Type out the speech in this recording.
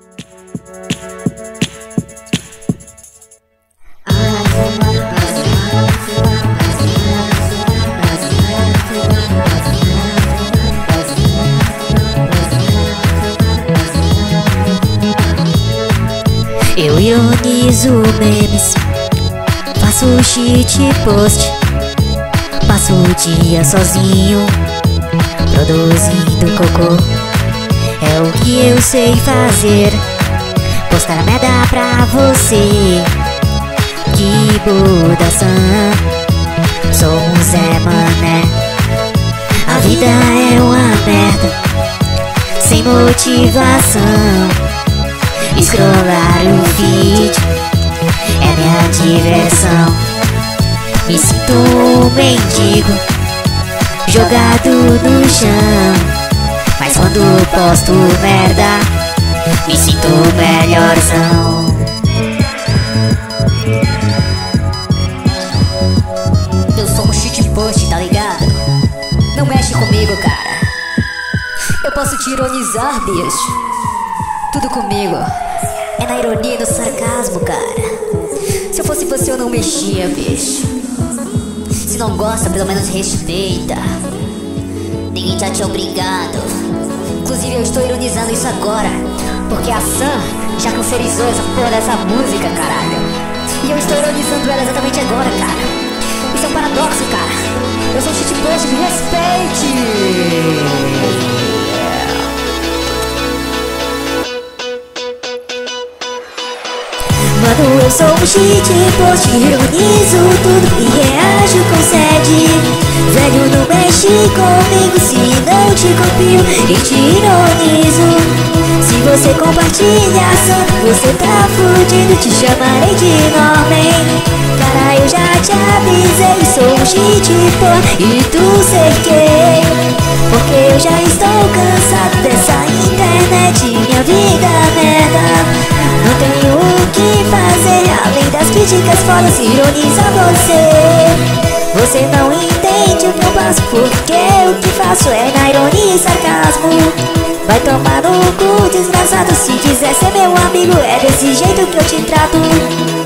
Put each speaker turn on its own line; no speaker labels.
Eu ironizo memes, faço shit post, passo o dia sozinho, produzindo cocô. É o que eu sei fazer, postar a merda pra você. Que budação, sou um Zé Mané. A vida é uma merda, sem motivação. Scrollar o feed é minha diversão. Me sinto um mendigo jogado no chão, mas quando posto merda me sinto melhorzão.
Eu sou um shitpost, tá ligado? Não mexe comigo, cara. Eu posso te ironizar, bicho. Tudo comigo é na ironia e no sarcasmo, cara. Se eu fosse você eu não mexia, bicho. Se não gosta, pelo menos respeita. Ninguém tá te obrigado. Inclusive eu estou ironizando isso agora, porque a Sam já cancerizou essa porra dessa música, caralho. E eu estou ironizando ela exatamente agora, cara. Isso é um paradoxo, cara. Eu sou um shitpost, me respeite.
Mano, eu sou um shitpost, ironizo tudo e reajo com sede. Velho, não mexe comigo se não te copio e te ironizo. Se você compartilha ação, você tá fudido, te chamarei de nome. Cara, eu já te avisei, sou um shitpost e tu cerquei. Porque eu já estou cansado dessa internet, minha vida merda. Não tenho o que fazer, além das críticas fodas, ironizar você. Você não entende o que eu passo, porque o que faço é na ironia e sarcasmo. Vai tomar no cu, desgraçado, se quiser ser meu amigo, é desse jeito que eu te trato.